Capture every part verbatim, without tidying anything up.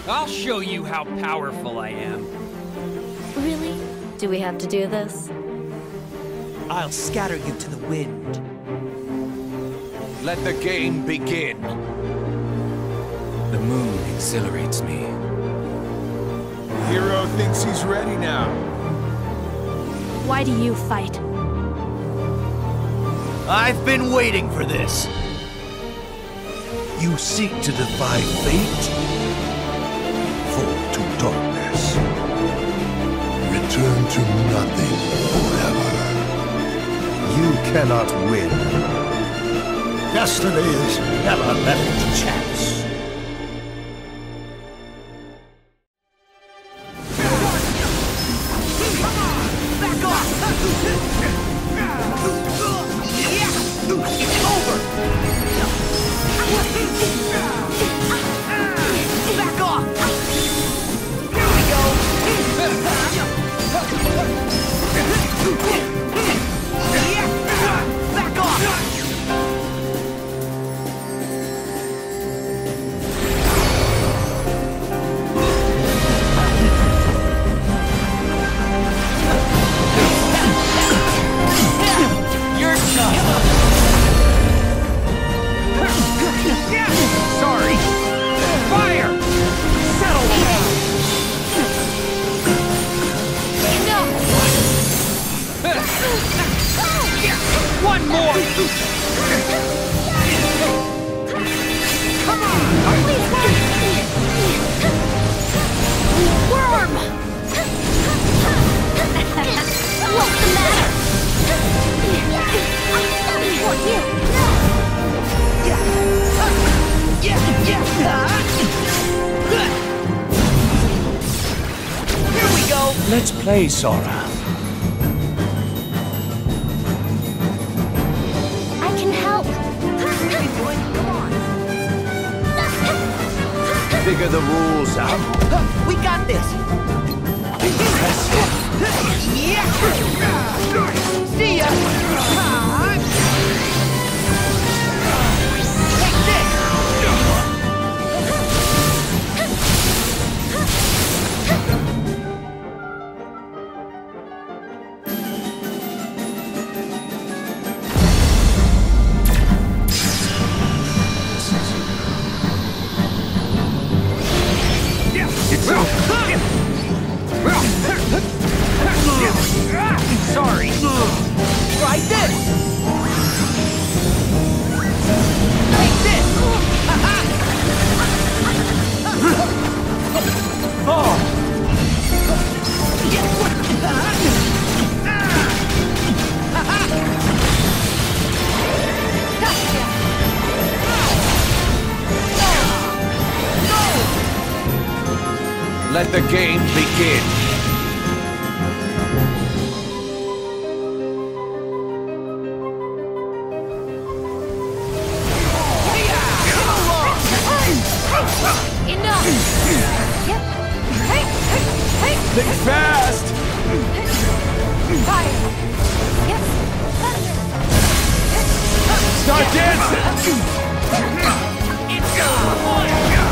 I'll show you how powerful I am. Really? Do we have to do this? I'll scatter you to the wind. Let the game begin. The moon exhilarates me. Hero thinks he's ready now. Why do you fight? I've been waiting for this. You seek to defy fate? Fall to darkness. Return to nothing forever. You cannot win. Destiny is never left to chance. Back off! It's over! Back off! Here we go! Back off! You're tough! Sorry! Fire! Settle down! One more! Come on! Worm! What's the matter? I'm coming for you! Here we go! Let's play, Sora. I can help! Come on! Figure the rules out. We got this! See ya! Take this! It's over. Sorry. Try this. Take this. Oh. Let the game begin. Enough! Yep. Hey, hey, hey! Think fast! Fire! Yep. Thunder! Start dancing! It's on.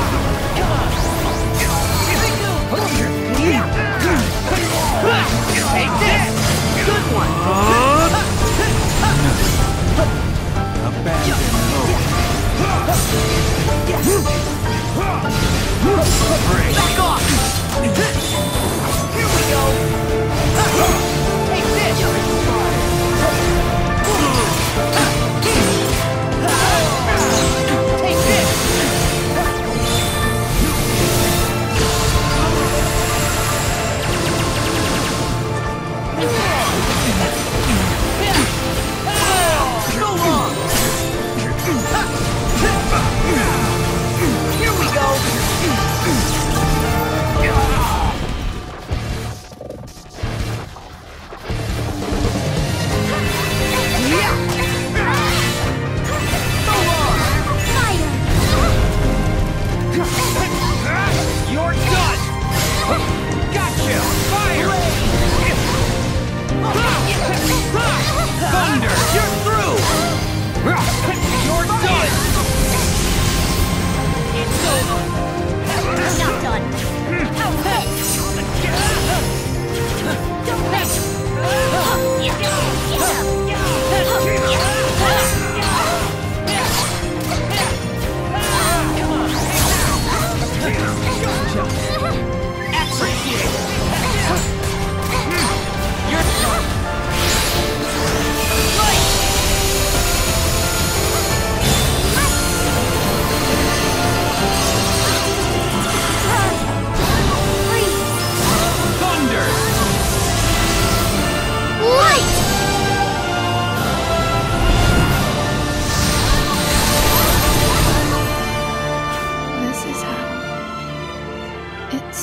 Take this! Good one! Abandon hope. Back off! Here we go! Take this! Take this!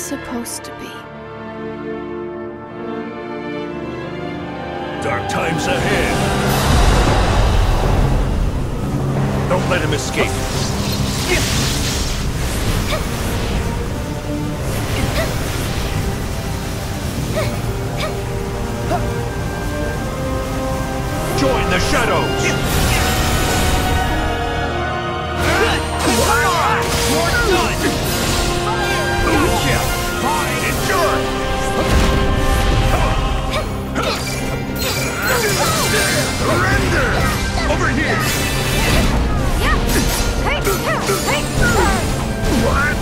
supposed to be? Dark times ahead. Don't let him escape. Join the shadows. You're done! Gotcha! Fine, endure. Surrender! Over here! What?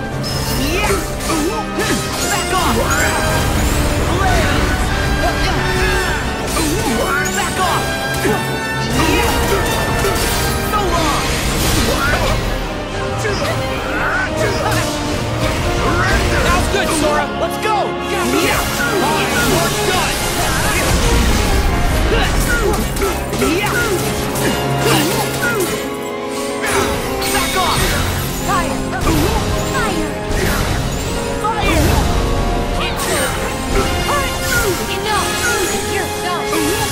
Back off! Back off! So long! Surrender! Sounds good, Sora! Let's go! Fine, we're done! Back off! Fire! Fire! Fire! Enough! You're done!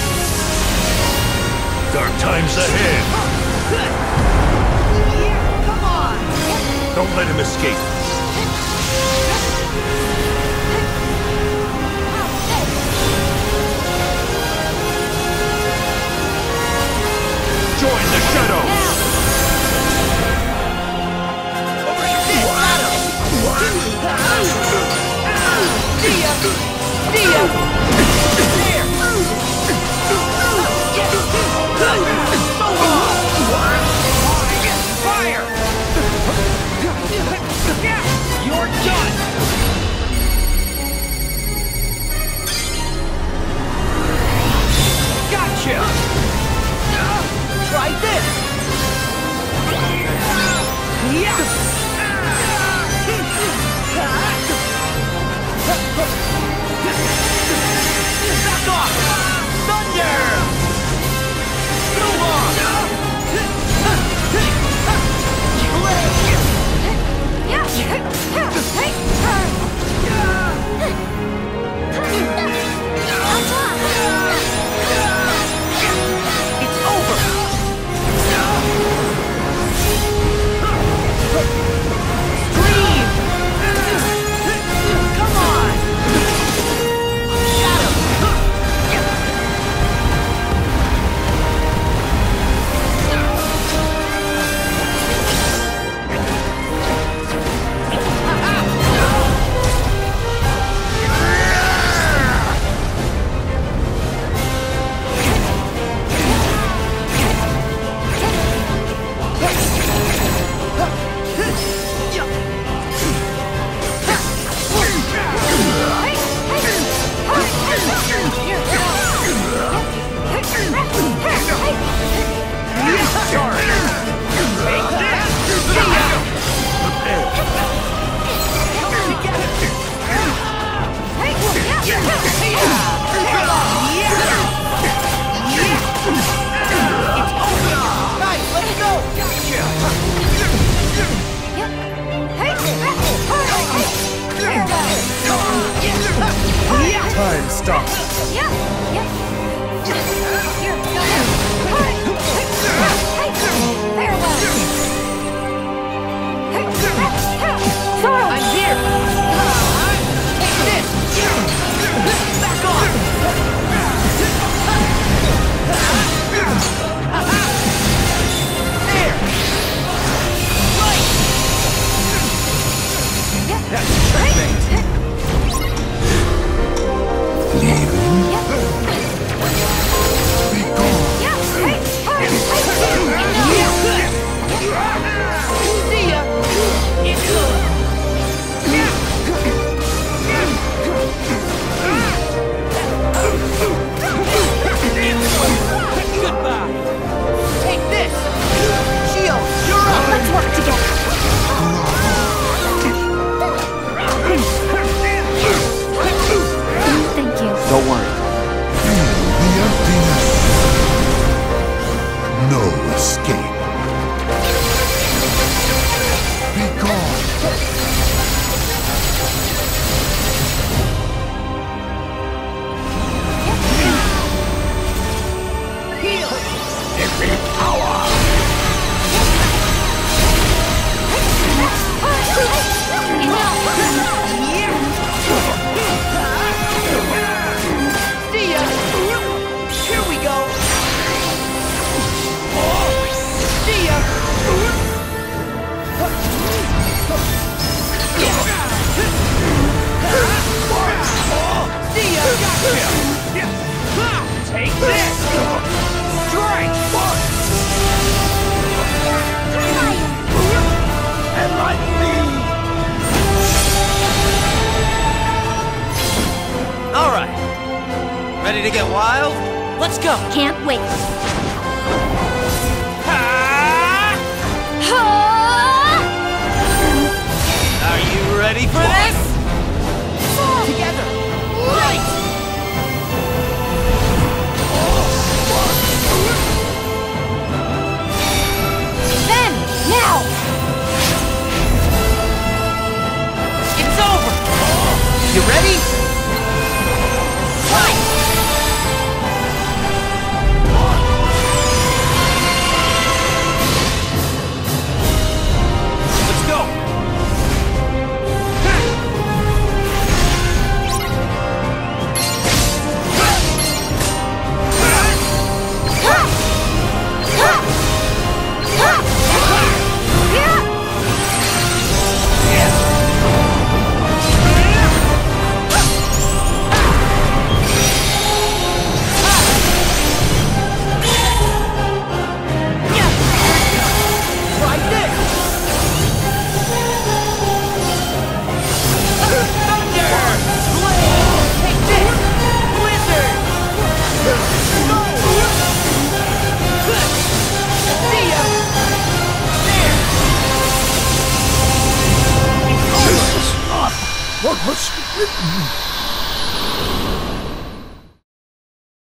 Dark times ahead. Come on! Don't let him escape. Join the shadows. See ya! See ya! There! So long! Fire! You're done! Gotcha! Try this! Yeah! Back off! Thunder! Move on! It's over! Scream! Come on! Got him! Time stops. I'm here! Take this! Back off! There! Right! That's checkmate. Be gone. See ya! It's over! Goodbye! Take this! Shield, you're up! Let's work together! Thank you. Don't worry. Feel the emptiness. No escape. Be gone. See ya! Gotcha! Take this! Strike! And like me! Alright. Ready to get wild? Let's go! Can't wait. Are you ready for this? Together! Right! Then! Now! It's over! You ready? Fight! Let's go! Try this! Thunder! Blade! Take this! Blizzard! Go! See ya! There! What was...